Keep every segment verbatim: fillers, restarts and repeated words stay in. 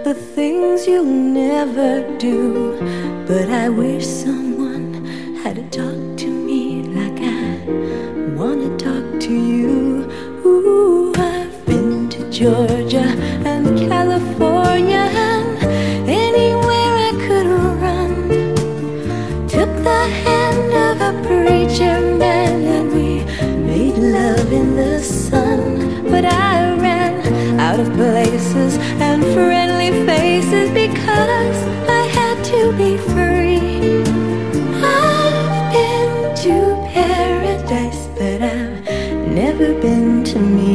the things you'll never do. But I wish someone had talked to me like I wanna talk to you. Ooh, I've been to Georgia and California and anywhere I could run. Took the hand of a preacher man and we made love in the sun. But I ran out of places and friendly faces because I had to be free. I've been to paradise, but I've never been to me.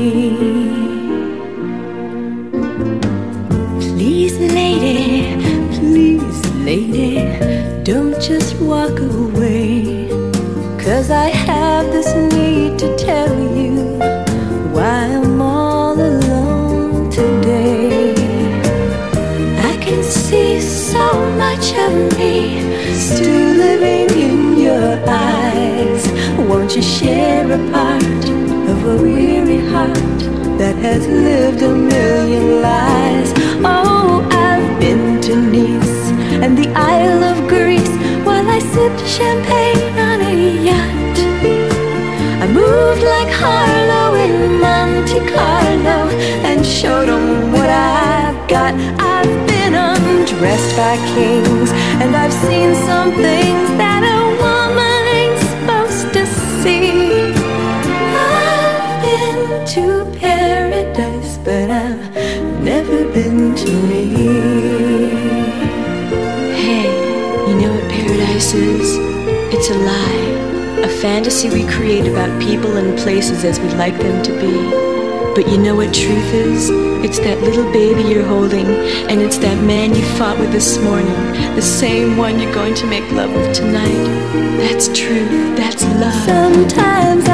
Please, lady, please, lady, don't just walk away, 'cause I have this need to tell you why I'm all alone today. I can see so much of me still living in your eyes. Won't you share a part of a weary heart that has lived a million lies? Oh, I've been to Nice and the Isle of Greece while I sipped champagne on a yacht. I moved like Harlow in Monte Carlo and showed them what I've got. I've been undressed by kings and I've seen some things that a woman ain't supposed to see. I've been to paradise, but I've never been to me. Hey, you know what paradise is? It's a lie. A fantasy we create about people and places as we'd like them to be. But you know what truth is? It's that little baby you're holding, and it's that man you fought with this morning, the same one you're going to make love with tonight. That's truth, that's love. Sometimes